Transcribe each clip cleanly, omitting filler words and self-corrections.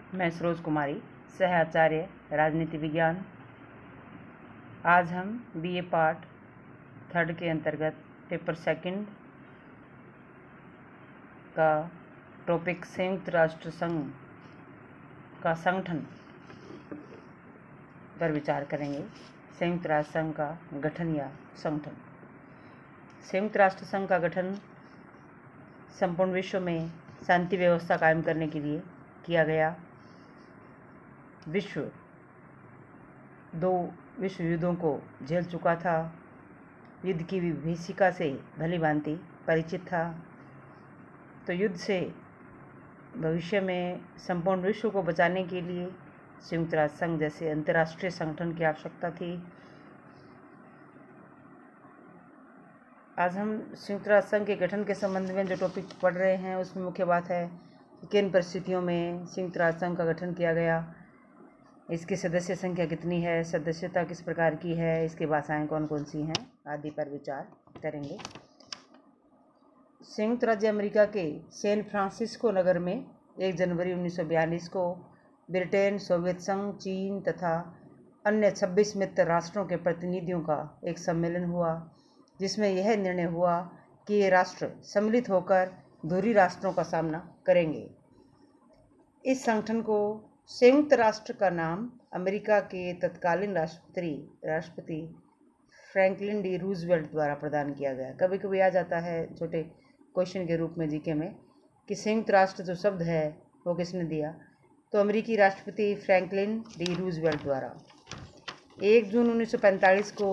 मैं सरोज कुमारी, सह आचार्य राजनीति विज्ञान। आज हम बीए पार्ट 3 के अंतर्गत पेपर 2 का टॉपिक संयुक्त राष्ट्र संघ का संगठन पर विचार करेंगे। संयुक्त राष्ट्र संघ का गठन या संगठन। संयुक्त राष्ट्र संघ का गठन संपूर्ण विश्व में शांति व्यवस्था कायम करने के लिए किया गया। विश्व 2 विश्व युद्धों को झेल चुका था, युद्ध की विभीषिका से भली भांति परिचित था, तो युद्ध से भविष्य में संपूर्ण विश्व को बचाने के लिए संयुक्त राष्ट्र संघ जैसे अंतर्राष्ट्रीय संगठन की आवश्यकता थी। आज हम संयुक्त राष्ट्र संघ के गठन के संबंध में जो टॉपिक पढ़ रहे हैं उसमें मुख्य बात है कि किन परिस्थितियों में संयुक्त राष्ट्र संघ का गठन किया गया, इसकी सदस्य संख्या कितनी है, सदस्यता किस प्रकार की है, इसकी भाषाएं कौन कौन सी हैं आदि पर विचार करेंगे। संयुक्त राज्य अमेरिका के सैन फ्रांसिस्को नगर में 1 जनवरी 1942 को ब्रिटेन, सोवियत संघ, चीन तथा अन्य 26 मित्र राष्ट्रों के प्रतिनिधियों का एक सम्मेलन हुआ, जिसमें यह निर्णय हुआ कि ये राष्ट्र सम्मिलित होकर धुरी राष्ट्रों का सामना करेंगे। इस संगठन को संयुक्त राष्ट्र का नाम अमेरिका के तत्कालीन राष्ट्रपति फ्रैंकलिन डी रूजवेल्ट द्वारा प्रदान किया गया। कभी कभी आ जाता है छोटे क्वेश्चन के रूप में जीके में कि संयुक्त राष्ट्र जो शब्द है वो किसने दिया, तो अमेरिकी राष्ट्रपति फ्रैंकलिन डी रूजवेल्ट द्वारा 1 जून 1945 को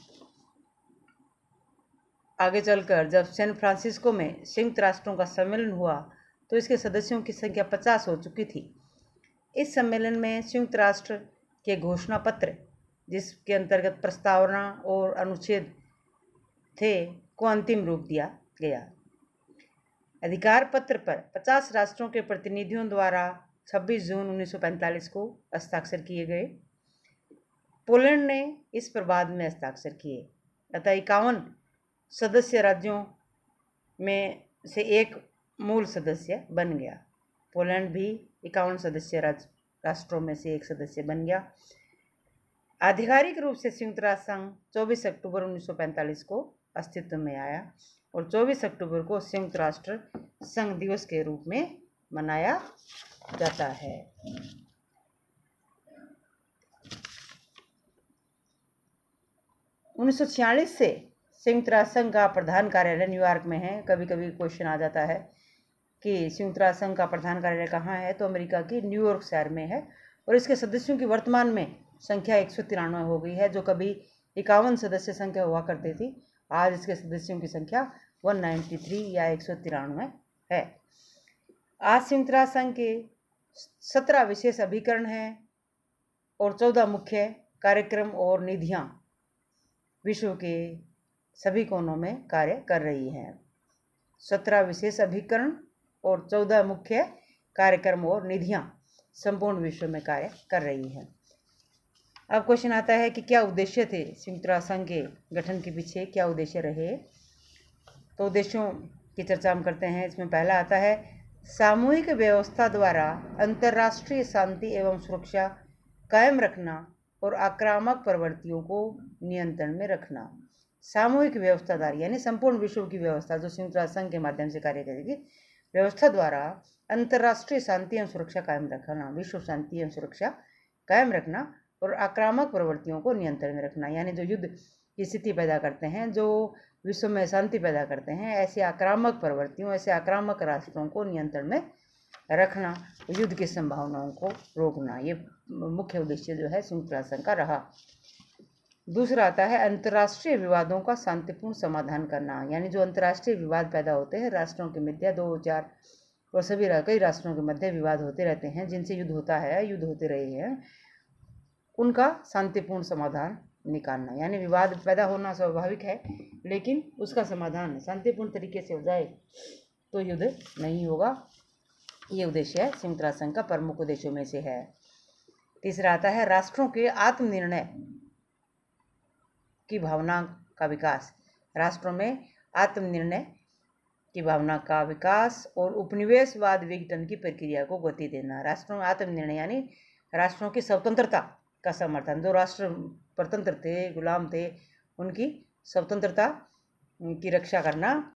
आगे चलकर जब सैन फ्रांसिस्को में संयुक्त राष्ट्रों का सम्मेलन हुआ तो इसके सदस्यों की संख्या 50 हो चुकी थी। इस सम्मेलन में संयुक्त राष्ट्र के घोषणा पत्र, जिसके अंतर्गत प्रस्तावना और अनुच्छेद थे, को अंतिम रूप दिया गया। अधिकार पत्र पर 50 राष्ट्रों के प्रतिनिधियों द्वारा 26 जून 1945 को हस्ताक्षर किए गए। पोलैंड ने इस पर बाद में हस्ताक्षर किए, अतः 51 सदस्य राज्यों में से एक मूल सदस्य बन गया। पोलैंड भी 51 सदस्य राष्ट्रों में से एक सदस्य बन गया। आधिकारिक रूप से संयुक्त राष्ट्र संघ 24 अक्टूबर 1945 को अस्तित्व में आया और 24 अक्टूबर को संयुक्त राष्ट्र संघ दिवस के रूप में मनाया जाता है। उन्नीस सौ 46 से संयुक्त राष्ट्र संघ का प्रधान कार्यालय न्यूयॉर्क में है। कभी कभी क्वेश्चन आ जाता है कि संयुक्त राष्ट्र संघ का प्रधान कार्यालय कहाँ है, तो अमेरिका की न्यूयॉर्क शहर में है और इसके सदस्यों की वर्तमान में संख्या 193 हो गई है, जो कभी 51 सदस्य संख्या हुआ करती थी। आज इसके सदस्यों की संख्या 193 या 193 है। आज संयुक्त राष्ट्र संघ के 17 विशेष अभिकरण हैं और 14 मुख्य कार्यक्रम और निधियां विश्व के सभी कोनों में कार्य कर रही हैं। 17 विशेष अभिकरण और 14 मुख्य कार्यक्रम और निधियां संपूर्ण विश्व में कार्य कर रही हैं। अब क्वेश्चन आता है कि क्या उद्देश्य थे संयुक्त राष्ट्र संघ के गठन के पीछे, क्या उद्देश्य रहे, तो उद्देश्यों की चर्चा हम करते हैं। इसमें पहला आता है सामूहिक व्यवस्था द्वारा अंतर्राष्ट्रीय शांति एवं सुरक्षा कायम रखना और आक्रामक प्रवृत्तियों को नियंत्रण में रखना। सामूहिक व्यवस्था द्वारा यानी संपूर्ण विश्व की व्यवस्था जो संयुक्त राष्ट्र संघ के माध्यम से कार्य करेगी, व्यवस्था द्वारा अंतर्राष्ट्रीय शांति एवं सुरक्षा कायम रखना, विश्व शांति एवं सुरक्षा कायम रखना और आक्रामक प्रवृत्तियों को नियंत्रण में रखना। यानी जो युद्ध की स्थिति पैदा करते हैं, जो विश्व में शांति पैदा करते हैं, ऐसे आक्रामक प्रवृत्तियों, ऐसे आक्रामक राष्ट्रों को नियंत्रण में रखना, युद्ध की संभावनाओं को रोकना, ये मुख्य उद्देश्य जो है संयुक्त राष्ट्र संघ का रहा। दूसरा आता है अंतर्राष्ट्रीय विवादों का शांतिपूर्ण समाधान करना। यानी जो अंतर्राष्ट्रीय विवाद पैदा होते हैं राष्ट्रों के मध्य, 2, 4 और सभी कई राष्ट्रों के मध्य विवाद होते रहते हैं, जिनसे युद्ध होता है, युद्ध होते रहे हैं, उनका शांतिपूर्ण समाधान निकालना। यानी विवाद पैदा होना स्वाभाविक है, लेकिन उसका समाधान शांतिपूर्ण तरीके से हो जाए तो युद्ध नहीं होगा। ये उद्देश्य है संयुक्त राष्ट्र संघ का प्रमुख उद्देश्यों में से है। तीसरा आता है राष्ट्रों के आत्मनिर्णय की भावना का विकास। राष्ट्रों में आत्मनिर्णय की भावना का विकास और उपनिवेशवाद विघटन की प्रक्रिया को गति देना। राष्ट्रों आत्मनिर्णय यानी राष्ट्रों की स्वतंत्रता का समर्थन। जो राष्ट्र परतंत्र थे, गुलाम थे, उनकी स्वतंत्रता की रक्षा करना